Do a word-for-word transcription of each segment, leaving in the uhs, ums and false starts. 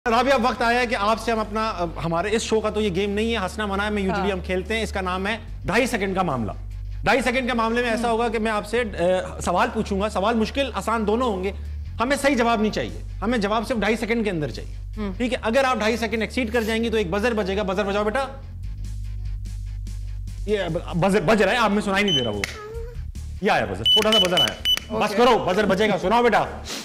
राबिया, वक्त आया है कि आपसे हम अपना हमारे इस शो का तो ये गेम नहीं है, हंसना मना है, मैं यूजुअली हाँ। हम खेलते हैं। इसका नाम है ढाई सेकंड का मामला। ढाई सेकंड के मामले में ऐसा होगा कि मैं आपसे सवाल पूछूंगा। सवाल मुश्किल आसान दोनों होंगे। हमें सही जवाब नहीं चाहिए, हमें जवाब सिर्फ ढाई सेकंड के अंदर चाहिए। ठीक है, अगर आप ढाई सेकंड एक्सीड कर जाएंगी तो एक बजर बजेगा। बजर बजाओ बेटा। ये बजर बज रहा है, आप में सुनाई नहीं दे रहा। वो ये आया बजर, छोटा सा बजर आया। बस करो, बजर बजेगा, सुनाओ बेटा।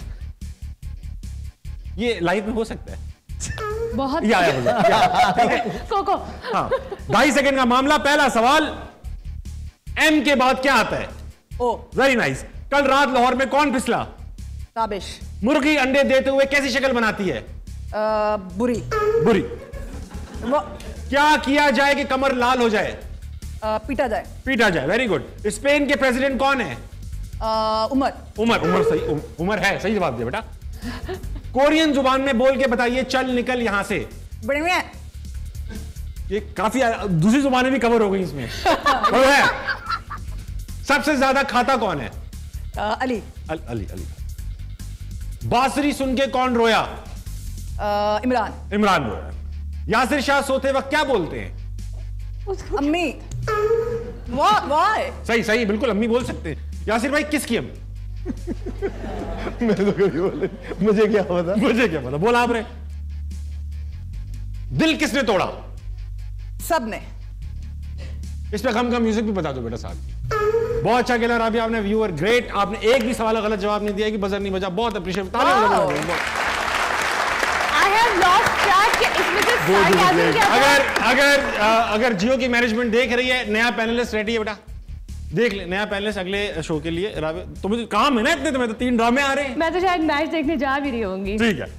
ये लाइव में हो सकता है। बहुत ये आया बजर, ठीक है। कोको। हाँ, ढाई सेकंड का मामला। पहला सवाल, एम के बाद क्या आता है? ओ। Very nice. कल रात लाहौर में कौन फिसला? ताबिश। मुर्गी अंडे देते हुए कैसी शक्ल बनाती है? आ, बुरी। बुरी। वो क्या किया जाए कि कमर लाल हो जाए? आ, पीटा जाए। पीटा जाए। Very good. स्पेन के प्रेसिडेंट कौन है? आ, उमर। उमर। उमर सही, उम, उमर है, सही जवाब दिया बेटा। कोरियन जुबान में बोल के बताइए, चल निकल यहां से। बढ़िया। ये काफी दूसरी जुबानें भी कवर हो गई इसमें। और है, सबसे ज्यादा खाता कौन है? आ, अली। अल, अली अली। बांसुरी सुन के कौन रोया? आ, इमरान। इमरान रोया। यासिर शाह सोते वक्त क्या बोलते हैं? अम्मी। वाह वाह। सही सही, बिल्कुल अम्मी बोल सकते हैं। यासिर भाई किसकी अम्मी? मैं तो कभी बोले, मुझे क्या पता। मुझे क्या पता, बोला आपने। दिल किसने तोड़ा? सब ने। इस पे गम का म्यूजिक भी बता दो बेटा साहब। बहुत अच्छा खेला राबिया, आपने व्यूअर ग्रेट। आपने एक भी सवाल गलत जवाब नहीं दिया कि बजर नहीं बजा। बहुत अप्रिशिएट। अगर अगर अगर जियो की मैनेजमेंट देख रही है, नया पैनलिस्ट रेडी है बेटा, देख ले नया पैनलिस्ट अगले शो के लिए। राबिया, तुम्हें काम है ना इतने, तुम्हें तो तीन ड्रामे आ रहे हैं। मैं तो शायद मैच देखने जा भी रही होंगी। ठीक है।